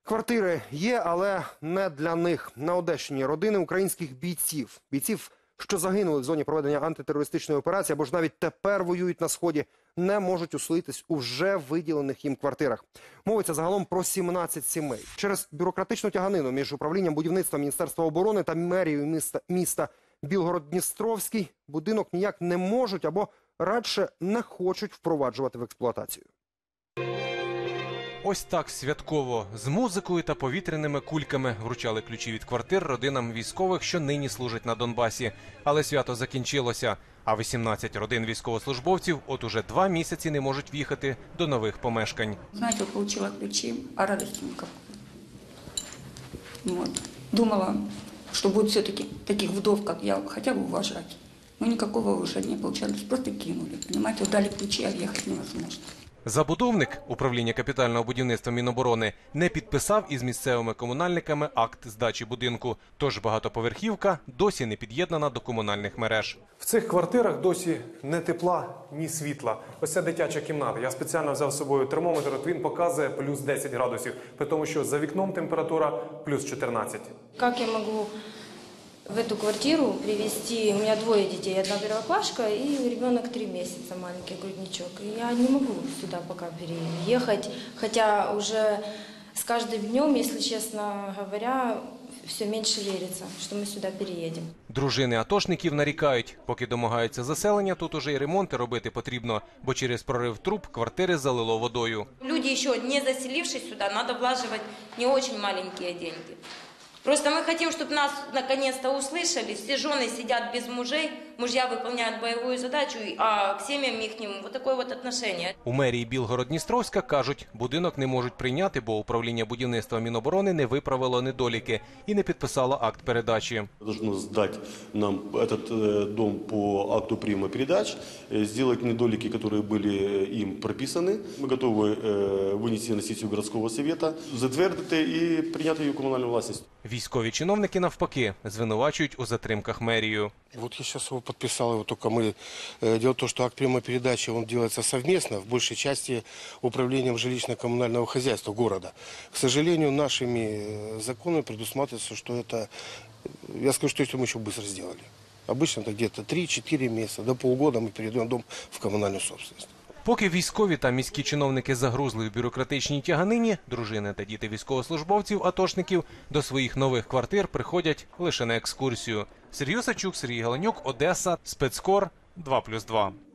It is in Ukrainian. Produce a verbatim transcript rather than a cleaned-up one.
Квартири є, але не для них. На Одещині родини українських бійців. Бійців, що загинули в зоні проведення антитерористичної операції, або ж навіть тепер воюють на Сході, не можуть оселитись у вже виділених їм квартирах. Мовиться загалом про сімнадцять сімей. Через бюрократичну тяганину між управлінням будівництва Міністерства оборони та мерією міста, міста Білгород-Дністровський будинок ніяк не можуть або радше не хочуть впроваджувати в експлуатацію. Ось так святково, з музикою та повітряними кульками вручали ключі від квартир родинам військових, що нині служать на Донбасі. Але свято закінчилося, а вісімнадцять родин військовослужбовців от уже два місяці не можуть в'їхати до нових помешкань. Знаєте, отримала ключі, а радості ніякої. Вот. Думала, що будуть все-таки таких вдов, як я, хоча б уважати. Но никакого уважения не получалось, просто кинули. Понимаете, дали ключи, а ехать невозможно. Забудовник управління капітального будівництва Міноборони не підписав із місцевими комунальниками акт здачі будинку, тож багатоповерхівка досі не під'єднана до комунальних мереж. В цих квартирах досі ні тепла, ні світла. Ось ця дитяча кімната. Я спеціально взяв з собою термометр, от він показує плюс десять градусів, при тому, що за вікном температура плюс чотирнадцять. Як я можу в эту квартиру привезти, у меня двое детей, одна первоклашка и ребенок три месяца, маленький грудничок. И я не могу сюда пока переехать, хотя уже с каждым днем, если честно говоря, все меньше верится, что мы сюда переедем. Дружини атошників нарікають, поки домагаються заселення, тут уже й ремонти робити потрібно, бо через прорив труб квартири залило водою. Люди, ще не заселившись сюда, надо влаживать не очень маленькие деньги. Просто мы хотим, чтобы нас наконец-то услышали. Все жены сидят без мужей, мужья выполняют боевую задачу, а к семьям их вот такое вот отношение. У мерії Білгород-Дністровська кажуть, будинок не можуть прийняти, бо управління будівництва Міноборони не виправило недоліки і не підписало акт передачі. Должно сдать нам этот дом по акту приема передач, сделать недолики, которые были им прописаны. Мы готовы вынести на сессию городского совета, затвердить и принять ее в коммунальную властность. Військові чиновники, навпаки, звинувачують у затримках мерію. Вот я сейчас его подписал, его только мы... Дело в том, что акт прямой передачи, он делается совместно, в большей части управлением жилищно-коммунального хозяйства города. К сожалению, нашими законами предусматривается, что это... Я скажу, что если мы еще быстро сделали. Обычно это где-то три-четыре месяца, до полгода мы передаем дом в коммунальную собственность. Поки військові та міські чиновники загрузли в бюрократичній тяганині, дружини та діти військовослужбовців-атошників до своїх нових квартир приходять лише на екскурсію. Сергій Сачук, Сергій Галанюк, Одеса, Спецкор, два плюс два.